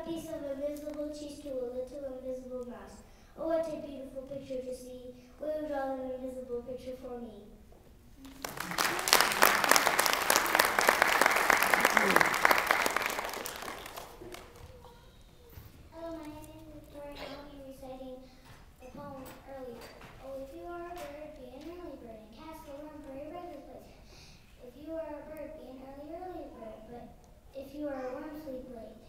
piece of invisible cheese to a little invisible mouse. Oh, what a beautiful picture to see. Will you draw an invisible picture for me? Hello, my name is Victoria, and I'll be reciting the poem earlier. Oh, if you are a bird, be an early bird, and cast a worm for your breakfast plate. If you are a bird, be an early bird, but if you are a worm, sleep late.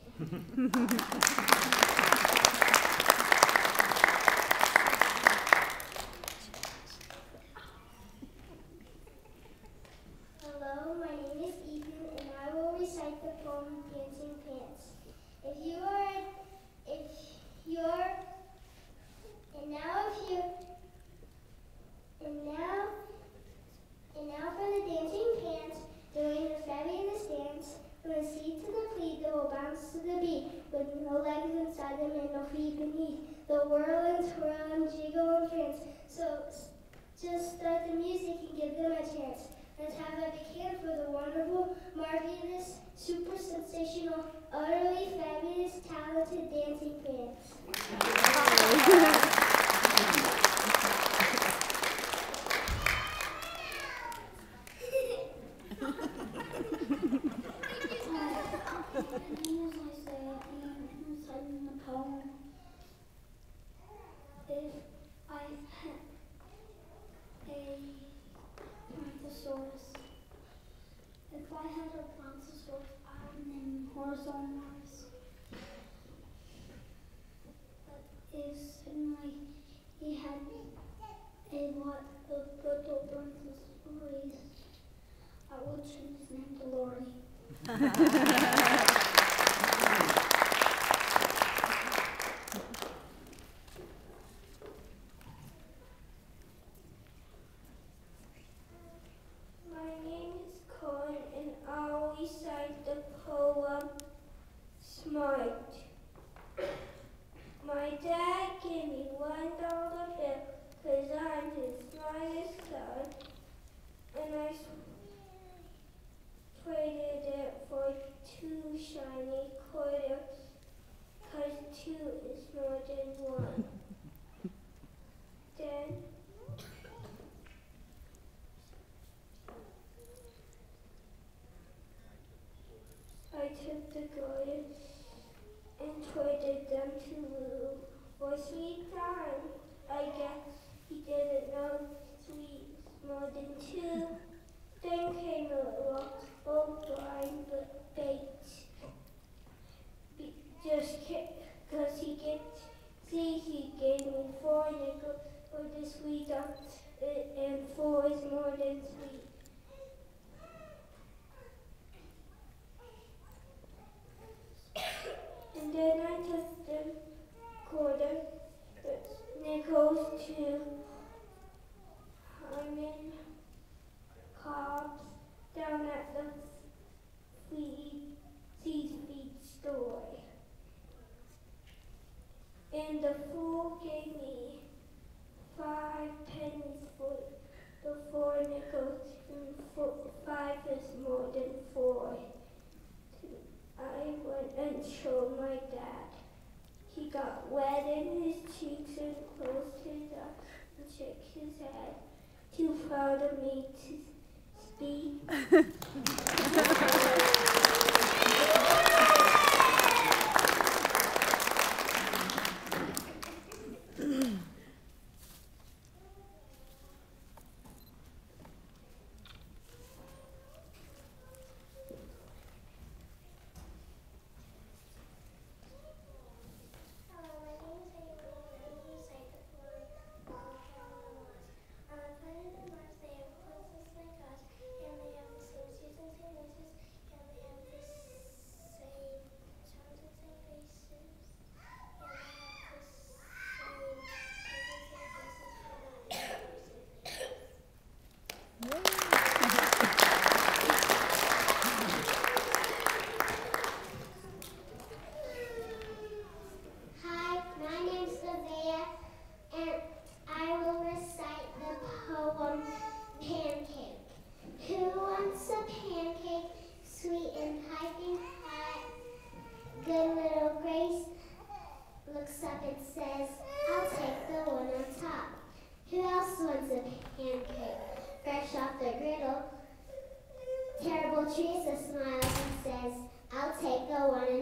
Hello, my name is Ethan, and I will recite the poem Dancing Pants. And now for the dancing pants, doing the fabulous dance. From the seat to the pleat, they will bounce to the beat, with no legs inside them and no feet beneath. They'll whirl and twirl and jiggle and prance. So just start the music and give them a chance. Let's have a big hand for the wonderful, marvelous, super sensational, utterly fabulous, talented dancing pants. If I had a brontosaurus, I would name him Horizontalis. But if suddenly he had a lot of little brontosaurus, I would change his name to Lori. Recite the poem Smart. My dad gave me $1 bill because I'm his smartest son, and I traded it for 2 shiny quarters because 2 is more than 1. Then I took the coins and traded them to Lou for sweet time. I guess he didn't know sweet more than 2. Then came a little old blind but baked. Just because he gave me 4 nickels for the sweet and 4 is more than sweet. And then I took the nickels to Hyman Cobb's down at the seafood store. And the fool gave me 5 pennies for the 4 nickels, and 5 is more than 4. I went and showed my dad. He got wet in his cheeks and closed his eyes and shook his head. Too proud of me to speak.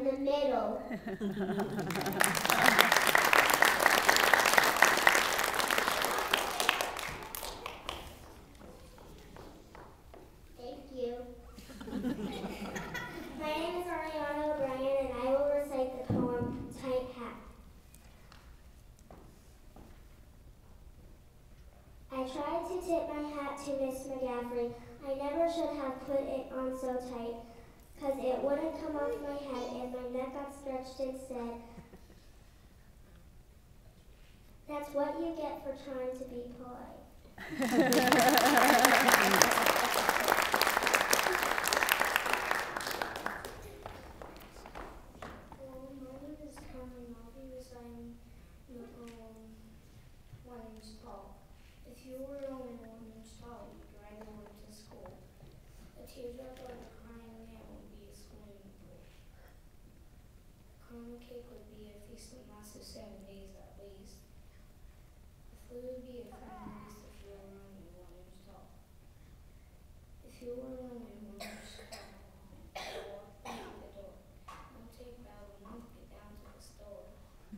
the middle. Thank you. My name is Ariana O'Brien, and I will recite the poem Tight Hat. I tried to tip my hat to Miss McGaffrey. I never should have put it on so tight, 'cause it wouldn't come off my head and my neck got stretched instead. That's what you get for trying to be polite. Well, my name is Cameron. I'll be reciting the poem 1 inch tall. If you were only 1 inch tall, you'd ride away to school. A teardrop on a crying man would be a swimming pool. Caramel cake would be a feast that lasts 7 days at least. The food would be a friend at least if you were only 1 inch tall. If you were only 1 inch tall, you'd walk out the door. Don't take bad enough, get down to the store.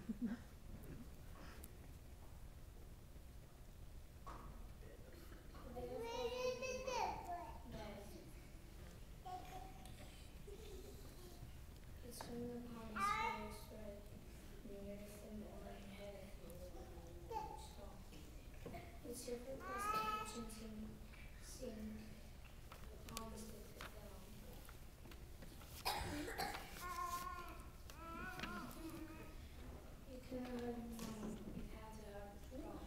It's when the pond is spread near the morning head if you were tall. It's your foot across the kitchen sink, the palm sticks it down. You could have known you had to have a problem.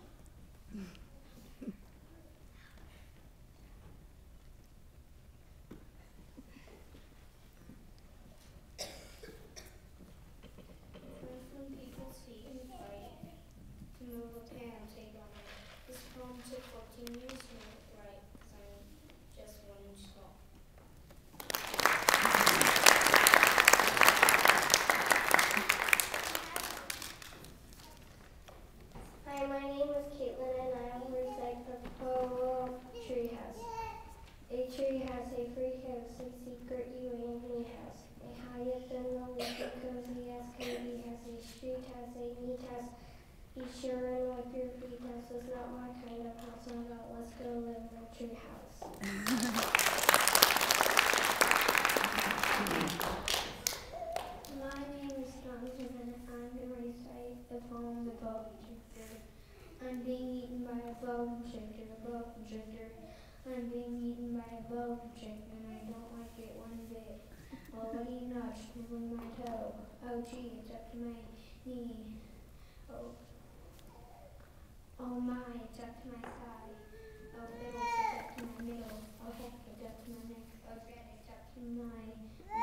From people's feet and fight to move a pan, take on it. This poem took 14 years to write, 'cause I'm just 1 inch tall. Hi, my name is Caitlin, and I will recite the poem Tree House. A tree has a free house, a secret you only has. A highest and the least cozy as can be, has a street, has a neat house. Be sure and wipe your feet, house is not my kind of house, but let's go live in a tree house. My name is Jonathan, and I'm going to recite the poem The Bone Chicken. I'm being eaten by a bone chicken, a bone chicken. I'm being eaten by a bone chicken, and I don't like it one bit. Oh, what do you know? It's moving my toe. Oh, gee, it's up to my knee. Oh my, it's up to my thigh. Oh, fiddle, it's up to my middle. Oh, heck, it's up to my neck. Oh, dread, it's up to my...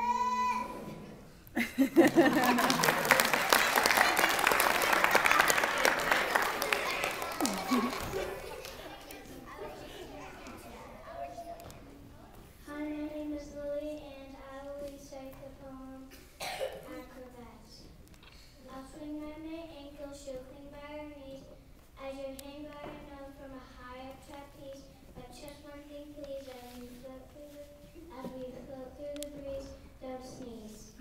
Hi, my name is Lily, and I will recite the poem Acrobats. I'll swing by my ankles, she'll cling by her knees, as you hang by your nose from a high up trapeze. But just one thing, please, as we float through the breeze, don't sneeze.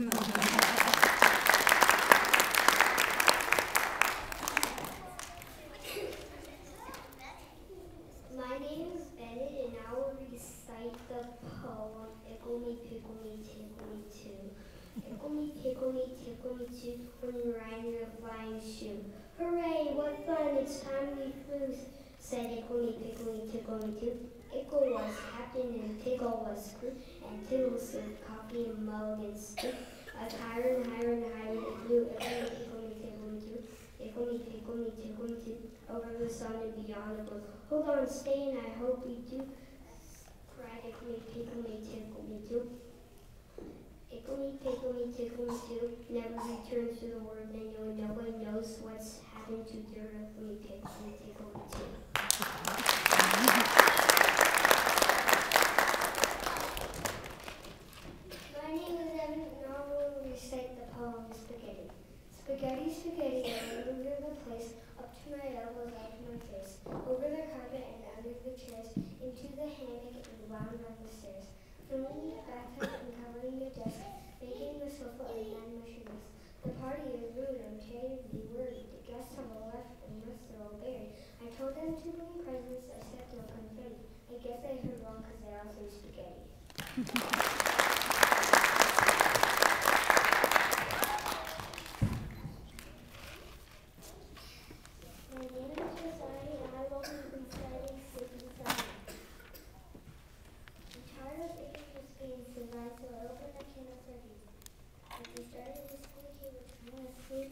My name is Bennett, and I will recite the poem Ickle Me, Pickle Me, Tickle Me Too. Ickle me, pickle me, tickle me too, when you ride in a flying shoe. Hooray, what fun, it's time we flew, said Ickle me, tickle me too. Ickle was captain and Pickle was crew, and Tickle served coffee and mug and stew. As higher and higher and higher it flew, Ickle me, tickle me too. Ickle me, tickle me too, over the sun and beyond the blue. Hold on, stay, and I hope we do. Cried Ickle me, tickle me too. Ickle me, tickle me too. Never returns to the word they know, and nobody knows what's happened to their Ickle me, tickle me too. My name is Evan, and I will recite the poem Spaghetti. Spaghetti, spaghetti, all over the place, up to my elbows, out to my face, over the carpet and under the chairs, into the hammock and wound on the stairs, filling the bathtub and covering the desk, making the sofa a party is rude, I'm terribly worried. The guests have all left, and the rest are all buried. I told them to bring presents, I said they were confetti. I guess I heard wrong because they also ate spaghetti. My name is Rosario, and I will be reciting Sleeping Song. I'm tired of eating the spoons tonight, so I opened a can of sardines. As we started to speak, he was trying to sleep.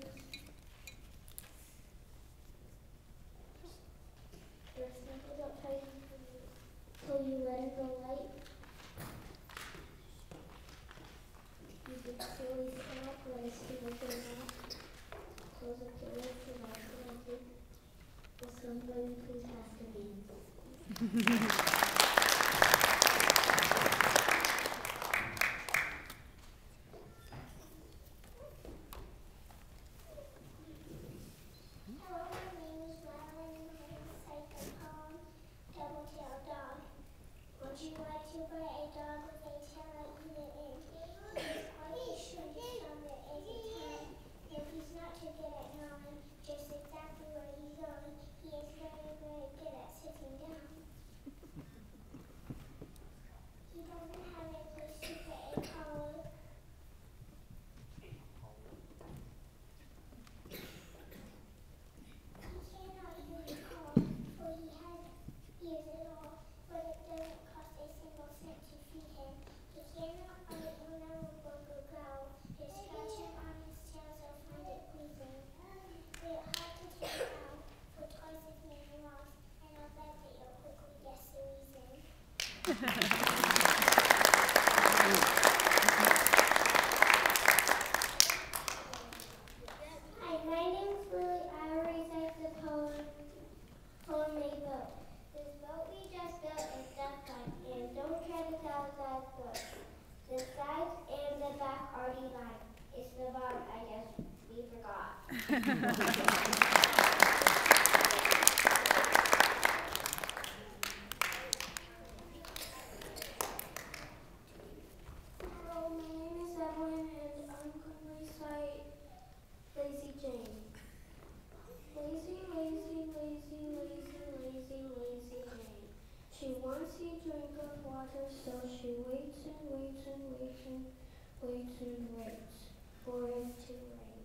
Your snuggles up tight till you let it go light. You big silly snack, let us see what you're not. Close up your lips and I'll go and sleep. Will somebody please pass the beans? Would you like to buy a dog with a tail like you did in? He's quite sure he's on the egg time. No, he's not too good at knowing just exactly where he's going. He is very, very good at sitting down. He doesn't have a place to put a collar. He cannot hear you call, for he has ears at all, but it doesn't cost a single cent to feed him. He cannot bite or never bark or growl. Just scratch him on his tail, so find it pleasing. But it hard to take out for twice as many miles, and I'll bet that you'll quickly guess the reason. Hi, my name's Lily. I will recite the poem made boat. This boat we just built is duck like, and don't try to tell us how it goes. The sides and the back already lined. It's the bottom, I guess we forgot. Hello, my name is Evelyn, and I'm going to recite Lazy Jane. Lazy, lazy, lazy, lazy, lazy, lazy Jane. She wants a drink of water, so she waits and waits and waits and waits and waits for it to rain.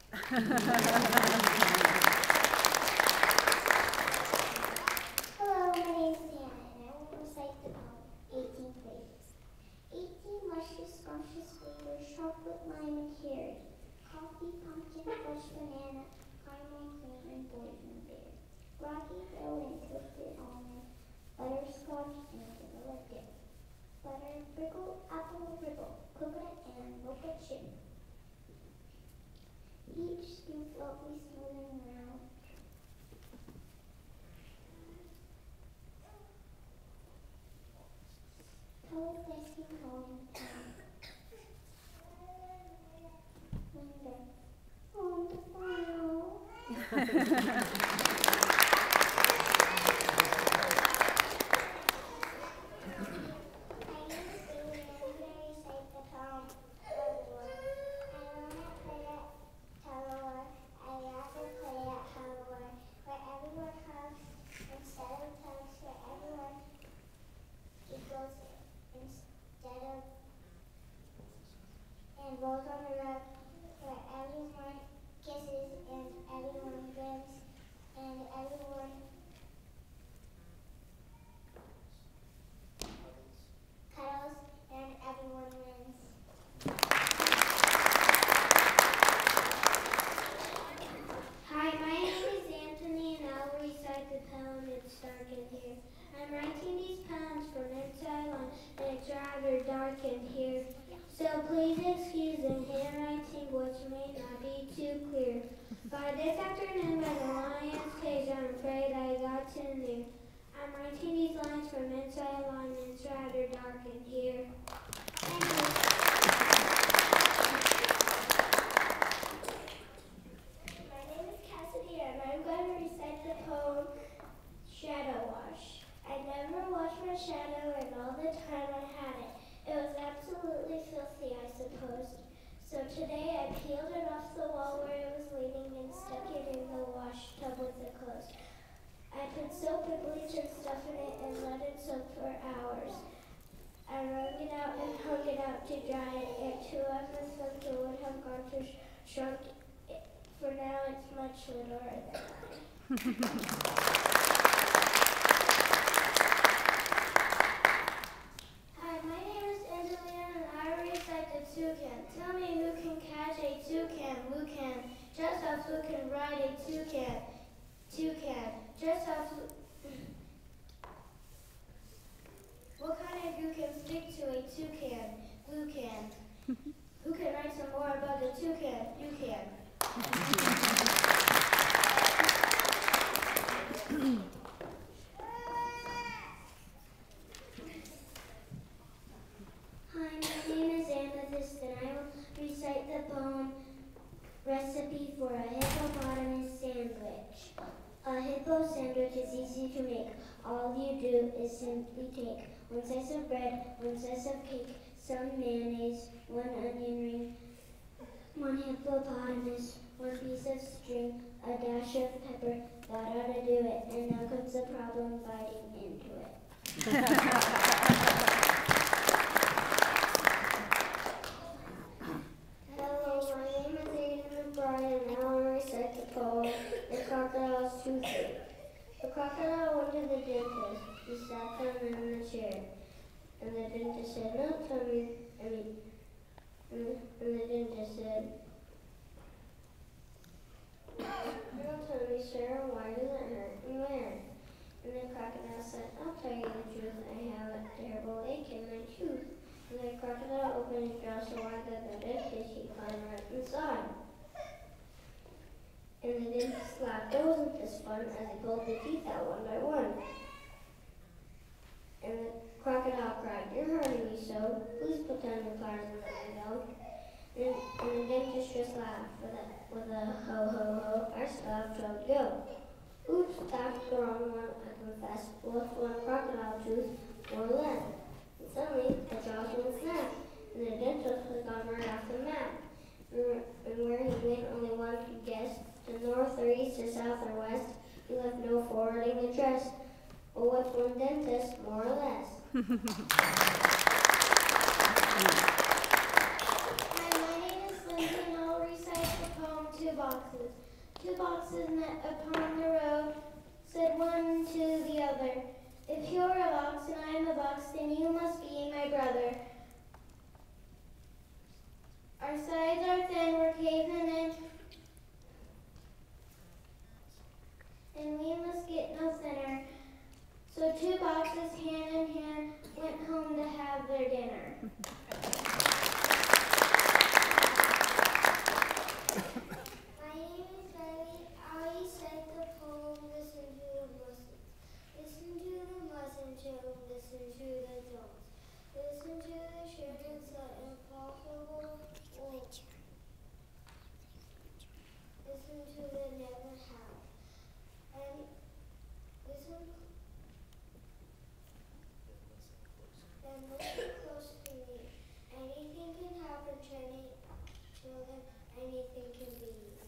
Hello, my name is Hannah, and I will recite the poem, 18 flavors. 18 luscious, scrumptious flavors, chocolate, lime, and cherry. Coffee, pumpkin, fresh banana, caramel, cream, and boysenberry. Rocky Road and toasted almond, butterscotch, and vanilla dip. Butter, brickle, apple, ribble, coconut, and mocha chip. Each scoop lovely, smooth, and round. Color ice cream cone and pound. Window. And rolls on the rug where everyone kisses and everyone grins and everyone cuddles and everyone wins. Hi, my name is Anthony and I'll recite the poem It's Dark in Here. I'm writing these poems from inside on and it's rather dark in here. So please excuse the handwriting which may not be too clear. By this afternoon by the lion's cage I'm afraid I got too near. I'm writing these lines from inside a line and it's rather dark in here. Thank you. My name is Cassidy and I'm going to recite the poem Shadow Wash. I never washed my shadow and all the time I had it. It was absolutely filthy, I suppose. So today I peeled it off the wall where it was leaning and stuck it in the wash tub with the clothes. I put soap and bleach and stuff in it and let it soak for hours. I wrung it out and hung it out to dry, and 2 of my sons would have gone to shrunk it. For now it's much littler than I. Hi, my name is Angelina and I recite the toucan. Tell me who can catch a toucan? Who can? Just as who can ride a toucan? Toucan. Just as what kind of glue can stick to a toucan? Glue can. Who can write some more about the toucan? You can. Hi, my name is Amethyst and I will recite the poem Recipe for a Hippopotamus Sandwich. A hippo sandwich is easy to make. All you do is simply take 1 slice of bread, 1 slice of cake, some mayonnaise, 1 onion ring, 1 hippopotamus, 1 piece of string, a dash of pepper. That ought to do it. And now comes the problem biting into it. Hello, my name is Aiden O'Brien and I will recite the poem, The Crocodile's Toothpick. The crocodile went to the dentist. He sat down in the chair. And the dentist said, and the dentist said, "Don't tell me, sir, why does it hurt and where?" And the crocodile said, "I'll tell you the truth, I have a terrible ache in my tooth." And the crocodile opened his jaw so wide that the dentist, he climbed right inside. And the dentist laughed. It wasn't this fun as he pulled the teeth out one by one. And the crocodile cried, "You're hurting me so. Please put down your pliers and let me go." And the dentist just laughed with a ho ho ho. I still have 12 to go. Oops, that's the wrong one, I confess. With 1 crocodile tooth, more left. And suddenly, the jaws went snap, and the dentist was gone right off the map. And where he went, only one could guess. To north or east or south or west, he left no forwarding address. Well, what's 1 dentist, more or less? Hi, my name is Lindsay and I'll recite the poem 2 Boxes. 2 boxes met upon the road, said one to the other, "If you're a box and I'm a box, then you must be my brother. Our sides are thin, we're caving in, and we must get no thinner." So 2 boxes, hand in hand, went home to have their dinner. My name is Riley. I recite the poem, Listen to the Muslims. Listen to the Muslim children, listen to the drums. Listen to the shirts that impossible wolves. Listen to the never have. And listen close to me. Anything can happen to any children, anything can be.